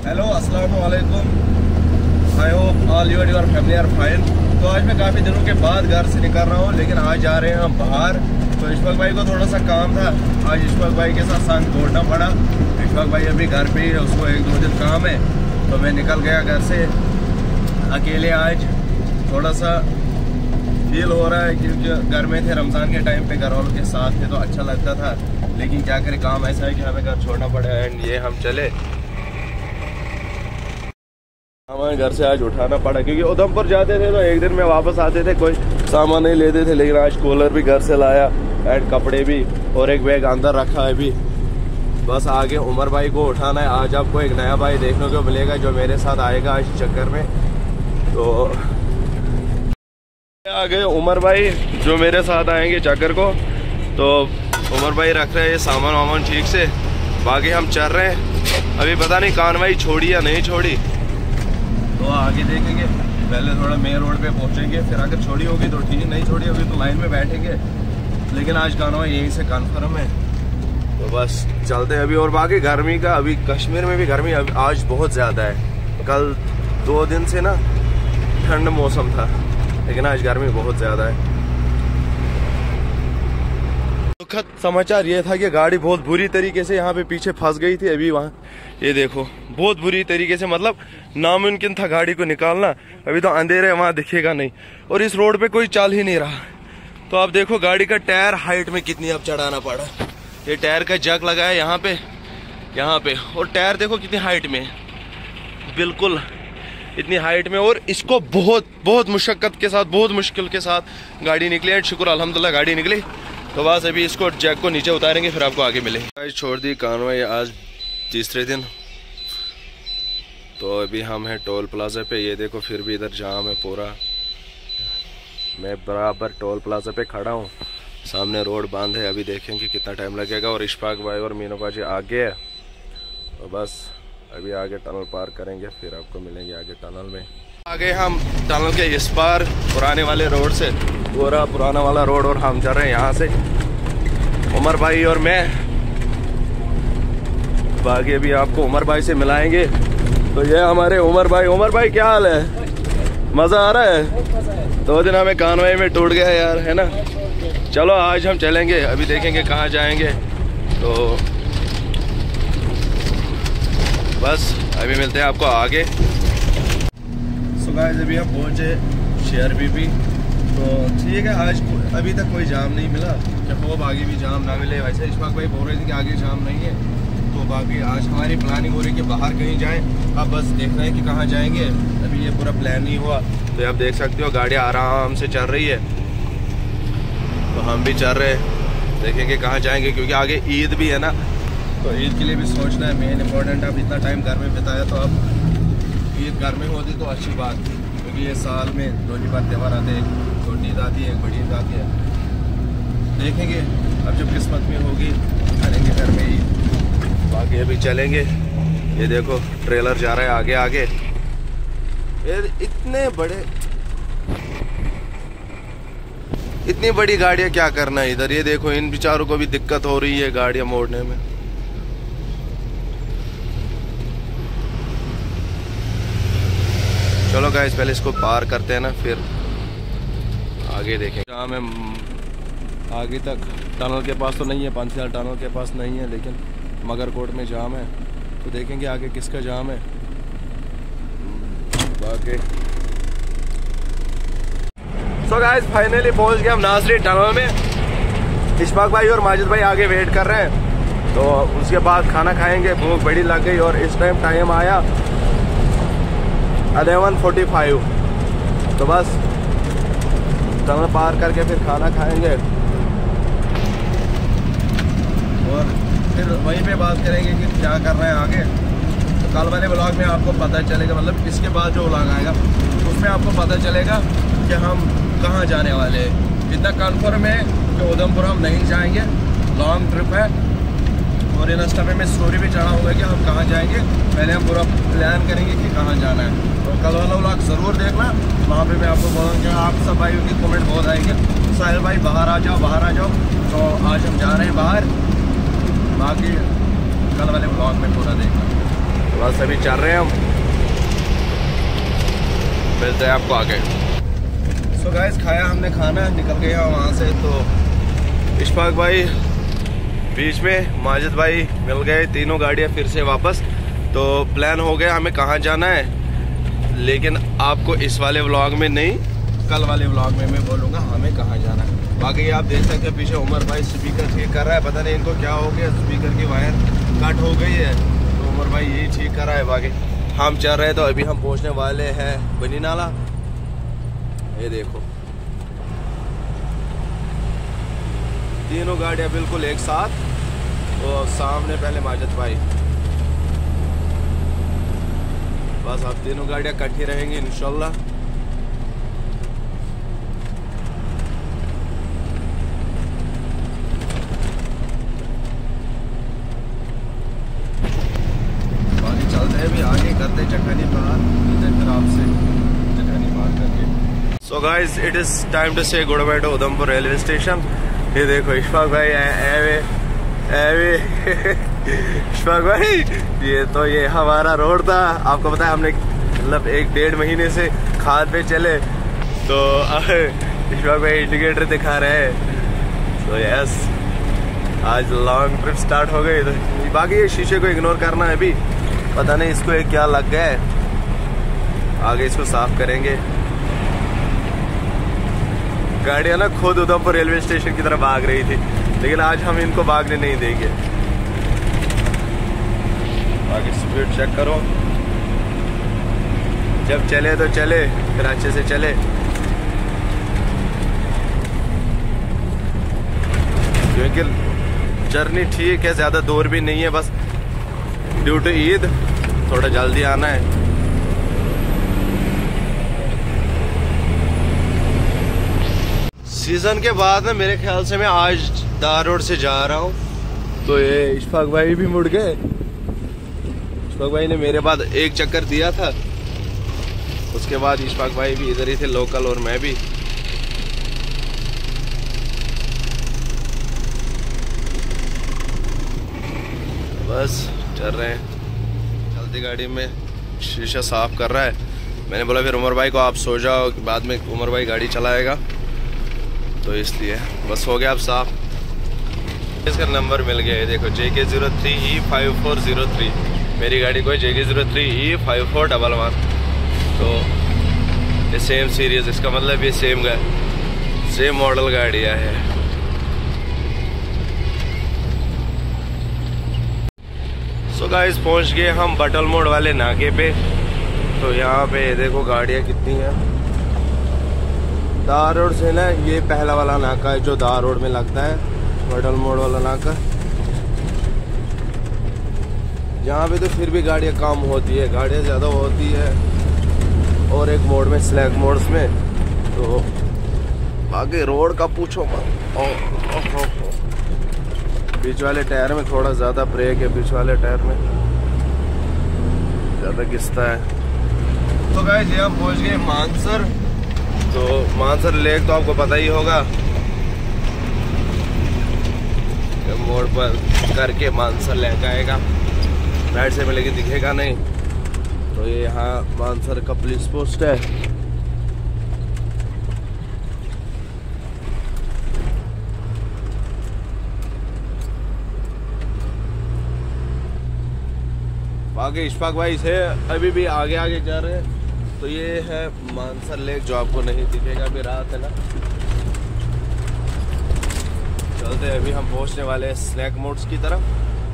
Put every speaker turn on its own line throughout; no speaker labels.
Hello अस्सलाम वालेकुम। I hope all your family are fine. तो आज मैं काफ़ी दिनों के बाद घर से निकल रहा हूँ, लेकिन आज जा रहे हैं हम बाहर। तो इशफाक भाई को थोड़ा सा काम था, आज इशफाक भाई के साथ संग तोड़ना पड़ा। इशफाक भाई अभी घर पे ही है, उसको 1-2 दिन काम है, तो मैं निकल गया घर से अकेले। आज थोड़ा सा फील हो रहा है क्योंकि घर में थे, रमज़ान के टाइम पे घर वालों के साथ थे तो अच्छा लगता था, लेकिन क्या करें, काम ऐसा है कि हमें घर छोड़ना पड़ा। एंड ये हम चले, हमें घर से आज उठाना पड़ा क्योंकि उधमपुर जाते थे तो एक दिन में वापस आते थे, कोई सामान नहीं लेते थे, लेकिन आज कूलर भी घर से लाया एंड कपड़े भी, और एक बैग अंदर रखा है भी। बस आगे उमर भाई को उठाना है। आज आपको एक नया भाई देखने को मिलेगा जो मेरे साथ आएगा आज चक्कर में। तो आगे उमर भाई जो मेरे साथ आएंगे चक्कर को, तो उमर भाई रख रहे हैं ये सामान वामान ठीक से, बाकी हम चल रहे हैं। अभी पता नहीं कानवाई छोड़ी या नहीं छोड़ी, तो आगे देखेंगे। पहले थोड़ा मेन रोड पे पहुंचेंगे, फिर अगर छोड़ी होगी तो ठीक, नहीं छोड़ी होगी तो लाइन में बैठेंगे, लेकिन आज कानवाई यहीं से कन्फर्म है, तो बस चलते हैं अभी। और बाकी गर्मी का, अभी कश्मीर में भी गर्मी आज बहुत ज़्यादा है। कल 2 दिन से ना ठंड मौसम था, लेकिन आज गर्मी बहुत ज़्यादा है। दुखद समाचार ये था कि गाड़ी बहुत बुरी तरीके से यहाँ पे पीछे फंस गई थी। अभी वहाँ ये देखो, बहुत बुरी तरीके से, मतलब नामुमकिन था गाड़ी को निकालना। अभी तो अंधेरे है, वहाँ दिखेगा नहीं, और इस रोड पे कोई चल ही नहीं रहा। तो आप देखो गाड़ी का टायर हाइट में कितनी अब चढ़ाना पड़ा। ये टायर का जग लगा है यहाँ पे, और टायर देखो कितनी हाइट में, बिल्कुल इतनी हाइट में। और इसको बहुत मुशक्कत के साथ, बहुत मुश्किल के साथ गाड़ी निकली है। शुक्र अल्हम्दुलिल्लाह गाड़ी निकली। तो बस अभी इसको जैक को नीचे उतारेंगे, फिर आपको आगे मिलेंगे। छोड़ दी कानवाई आज तीसरे दिन। तो अभी हम हैं टोल प्लाजा पे। ये देखो फिर भी इधर जाम है पूरा। मैं बराबर टोल प्लाजा पे खड़ा हूँ, सामने रोड बंद है। अभी देखेंगे कितना टाइम लगेगा। और इशफाक भाई और मीनू बाजी आगे है, तो बस अभी आगे टनल पार करेंगे, फिर आपको मिलेंगे आगे टनल में। आगे हम टनल के इस पार पुराने वाले रोड से, पूरा पुराना वाला रोड, और हम चल रहे हैं यहाँ से उमर भाई और मैं। बाकी अभी आपको उमर भाई से मिलाएंगे। तो ये हमारे उमर भाई क्या हाल है? मज़ा आ रहा है? 2 दिन हमें कानवाई में टूट गया यार, है ना। चलो आज हम चलेंगे, अभी देखेंगे कहाँ जाएंगे। तो बस अभी मिलते हैं आपको आगे। सो गाइस अभी हम पहुँचे शेयर बीबी। तो ठीक है, आज अभी तक कोई जाम नहीं मिला, जब वो आगे भी जाम ना मिले। वैसे इशफाक भाई बोल रहे थे कि आगे जाम नहीं है, तो बाकी आज हमारी प्लानिंग हो रही है कि बाहर कहीं जाएं। अब बस देख रहे हैं कि कहाँ जाएंगे, अभी ये पूरा प्लान नहीं हुआ। तो आप देख सकते हो गाड़ी आराम से चल रही है, तो हम भी चल रहे हैं, देखेंगे कहाँ जाएंगे, क्योंकि आगे ईद भी है ना, तो ईद के लिए भी सोचना है मेन इम्पोर्टेंट। अब इतना टाइम घर में बिताया, तो अब ईद घर में होती तो अच्छी बात थी, क्योंकि ये साल में 2 ही बार त्यौहार आते हैं, छोटी ईद आती है, बड़ी ईद आती है। देखेंगे अब जब किस्मत में होगी करेंगे घर में ही। बाकी अभी चलेंगे। ये देखो ट्रेलर जा रहा है आगे। ये इतनी बड़ी गाड़ियाँ क्या करना है इधर। ये देखो इन बेचारों को भी दिक्कत हो रही है गाड़ियाँ मोड़ने में। चलो गाइस पहले इसको पार करते हैं ना, फिर आगे देखें। जाम है आगे तक, टनल के पास तो नहीं है, पंचयाल टनल के पास नहीं है, लेकिन मगरकोट में जाम है। तो देखेंगे आगे किसका जाम है। बाकी सो गाइस फाइनली पहुंच गए हम नासरी टनल में। इशफाक भाई और माजिद भाई आगे वेट कर रहे हैं, तो उसके बाद खाना खाएंगे। भूख बड़ी लग गई, और इस टाइम आया 11:45। तो बस टनल पार करके फिर खाना खाएंगे, और फिर वहीं पे बात करेंगे कि क्या कर रहे हैं आगे। तो कल वाले ब्लॉग में आपको पता चलेगा, मतलब इसके बाद जो ब्लॉग आएगा उसमें आपको पता चलेगा कि हम कहाँ जाने वाले हैं। इतना कन्फर्म है कि उधमपुर हम नहीं जाएंगे, लॉन्ग ट्रिप है। और इंस्टा पे मैं स्टोरी भी चढ़ा होगा कि हम कहाँ जाएंगे। पहले हम पूरा प्लान करेंगे कि कहाँ जाना है। तो कल वाला व्लॉग ज़रूर देखना, वहाँ पे मैं आपको बोलूँगा। आप सब भाइयों की कमेंट बहुत आएंगे, साहिल भाई बाहर आ जाओ। तो आज हम जा रहे हैं बाहर, बाकी कल वाले ब्लॉग में पूरा देखना। बस अभी चल रहे हैं हम, मिलते हैं आपको आगे। सो गाइस खाया हमने खाना, निकल गए हैं वहाँ से। तो इशफाक भाई बीच में, माजिद भाई मिल गए, तीनों गाड़ियाँ फिर से वापस। तो प्लान हो गया हमें कहाँ जाना है, लेकिन आपको इस वाले व्लॉग में नहीं, कल वाले व्लॉग में मैं बोलूँगा हमें कहाँ जाना है। बाकी आप देख सकते हैं पीछे उमर भाई स्पीकर ठीक कर रहा है, पता नहीं इनको क्या हो गया, स्पीकर की वायर कट हो गई है, तो उमर भाई यही ठीक कर रहा है। बाकी हम चल रहे हैं। तो अभी हम पहुँचने वाले हैं बनी नाला। ये देखो तीनों गाड़ियाँ बिल्कुल एक साथ, और सामने पहले माजिद भाई। बस अब तीनों गाड़ियाँ इकट्ठी रहेंगी इंशाल्लाह। बाकी चलते हैं भी आगे, करते चट्टानी पार, मिलते हैं फिर आपसे चट्टानी पार करके। So guys it is time to say good bye to Udhampur railway station. ये देखो इशफाक भाई इशफाक भाई, ये हमारा रोड था। आपको पता है हमने मतलब 1-1.5 महीने से खाद पे चले, तो इशफाक भाई इंडिकेटर दिखा रहे हैं। तो यस आज लॉन्ग ट्रिप स्टार्ट हो गई। तो बाकी ये शीशे को इग्नोर करना है, अभी पता नहीं इसको एक क्या लग गया है, आगे इसको साफ करेंगे। गाड़ियाँ ना खुद उधमपुर रेलवे स्टेशन की तरफ भाग रही थी, लेकिन आज हम इनको भागने नहीं देंगे। बाकी स्पीड चेक करो, जब चले तो चले, फिर अच्छे से चले, क्योंकि जर्नी ठीक है, ज्यादा दूर भी नहीं है, बस ड्यू टू ईद थोड़ा जल्दी आना है। सीजन के बाद ना मेरे ख्याल से मैं आज दार रोड से जा रहा हूँ। तो ये इशफाक भाई भी मुड़ गए। इशफाक भाई ने मेरे बाद एक चक्कर दिया था, उसके बाद इशफाक भाई भी इधर ही थे लोकल, और मैं भी। बस चल रहे हैं, चलती गाड़ी में शीशा साफ कर रहा है। मैंने बोला फिर उमर भाई को आप सो जाओ, बाद में उमर भाई गाड़ी चलाएगा, तो इसलिए बस हो गया अब साफ। इसका नंबर मिल गया है, देखो JK03E5403, मेरी गाड़ी को है JK03E5411। तो ये सेम सीरीज, इसका मतलब ये सेम मॉडल गाड़ियाँ है। सो गाइस पहुंच गए हम बटल मोड़ वाले नाके पे। तो यहाँ पे देखो गाड़ियाँ कितनी हैं। दार रोड से ना ये पहला वाला नाका है जो दार रोड में लगता है, बटल मोड़ वाला नाका। यहाँ पे तो फिर भी गाड़ियाँ कम होती है, गाड़ियाँ ज़्यादा होती है, और एक मोड़ में स्लैग मोड्स में। तो आगे रोड का पूछो मत। बीच वाले टायर में थोड़ा ज़्यादा ब्रेक है, बीच वाले टायर में ज़्यादा घिसता है। तो गाइस यहाँ पहुँच गए मानसर। तो मानसर लेक तो आपको पता ही होगा, मोड़ पर करके मानसर लेक आएगा, राइट से मिलेगी, दिखेगा नहीं। तो ये यहाँ मानसर का पुलिस पोस्ट है। बाकी इशफाक भाई से अभी भी आगे आगे जा रहे हैं। तो ये है मानसर लेक, जो आपको नहीं दिखेगा, अभी रात है ना। चलते अभी हम पहुंचने वाले हैं स्नैक मोड्स की तरफ।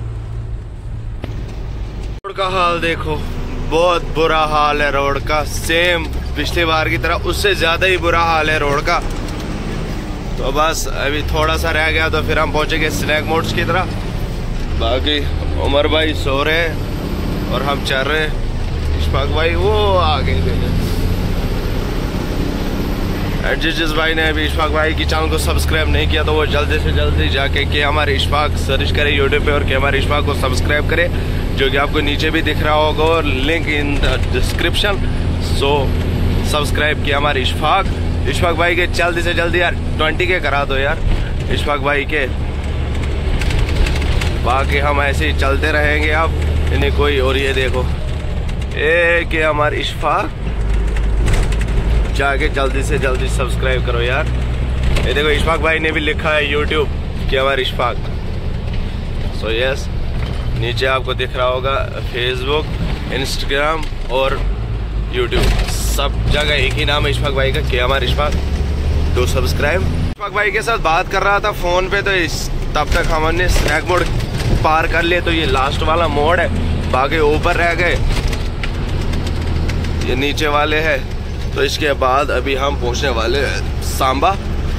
रोड का हाल देखो, बहुत बुरा हाल है रोड का, सेम पिछली बार की तरह, उससे ज्यादा ही बुरा हाल है रोड का। तो बस अभी थोड़ा सा रह गया, तो फिर हम पहुंचेंगे स्नैक मोड्स की तरफ। बाकी उमर भाई सो रहे हैं और हम चल रहे हैं। इशफाक भाई वो आगे गए। जिस भाई ने अभी इशफाक भाई की चैनल को सब्सक्राइब नहीं किया, तो वो जल्दी से जल्दी जाके के हमारे इशफाक सर्च करे यूट्यूब पे, और के हमारे इशफाक को सब्सक्राइब करे, जो कि आपको नीचे भी दिख रहा होगा, और link in the description. So subscribe किया हमारे इशफाक भाई के जल्दी से जल्दी यार 20 के करा दो यार इशफाक भाई के। बाकी हम ऐसे ही चलते रहेंगे अब। इन्हें कोई। और ये देखो कि हमारे इशफाक, जाके जल्दी से जल्दी सब्सक्राइब करो यार। ये देखो इशफाक भाई ने भी लिखा है यूट्यूब कि हमारे इशफाक। सो यस, नीचे आपको दिख रहा होगा फेसबुक, इंस्टाग्राम और यूट्यूब, सब जगह एक ही नाम है इशफाक भाई का, कि हमारे इशफाक। Do subscribe. इशफाक भाई के साथ बात कर रहा था फ़ोन पे, तो तब तक हमने स्नैक मोड पार कर लिए। तो ये लास्ट वाला मोड है, बाकी ऊपर रह गए, ये नीचे वाले हैं। तो इसके बाद अभी हम पहुंचने वाले हैं सांबा।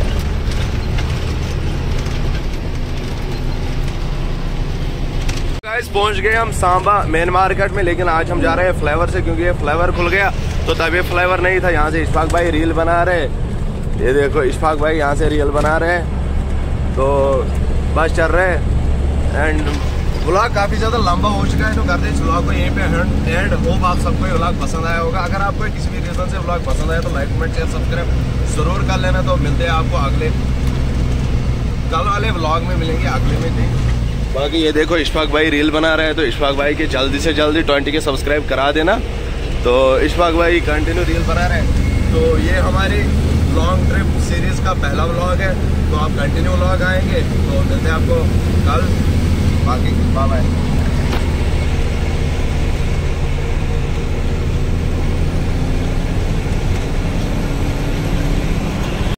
गाइस पहुंच गए हम सांबा मेन मार्केट में, लेकिन आज हम जा रहे हैं फ्लेवर से, क्योंकि ये फ्लेवर खुल गया। तो तभी फ्लेवर नहीं था, यहाँ से इशफाक भाई रील बना रहे। ये देखो इशफाक भाई यहाँ से रील बना रहे हैं, तो बस चल रहे हैं। एंड व्लॉग काफ़ी ज़्यादा लंबा हो चुका है, तो करते हैं व्लॉग को यहीं पे एंड होप आप सबको ये व्लॉग पसंद आया होगा। अगर आपको किसी भी रीज़न से व्लॉग पसंद आया तो लाइक कमेंट शेयर सब्सक्राइब ज़रूर कर लेना। तो मिलते हैं आपको अगले कल वाले व्लॉग में, मिलेंगे अगले में नहीं। बाकी ये देखो इशफाक भाई रील बना रहे हैं, तो इशफाक भाई के जल्दी से जल्दी 20 के सब्सक्राइब करा देना। तो इशफाक भाई कंटिन्यू रील बना रहे हैं। तो ये हमारी लॉन्ग ट्रिप सीरीज़ का पहला व्लॉग है, तो आप कंटिन्यू व्लॉग आएंगे। तो मिलते हैं आपको कल, बाकी बाय बाय।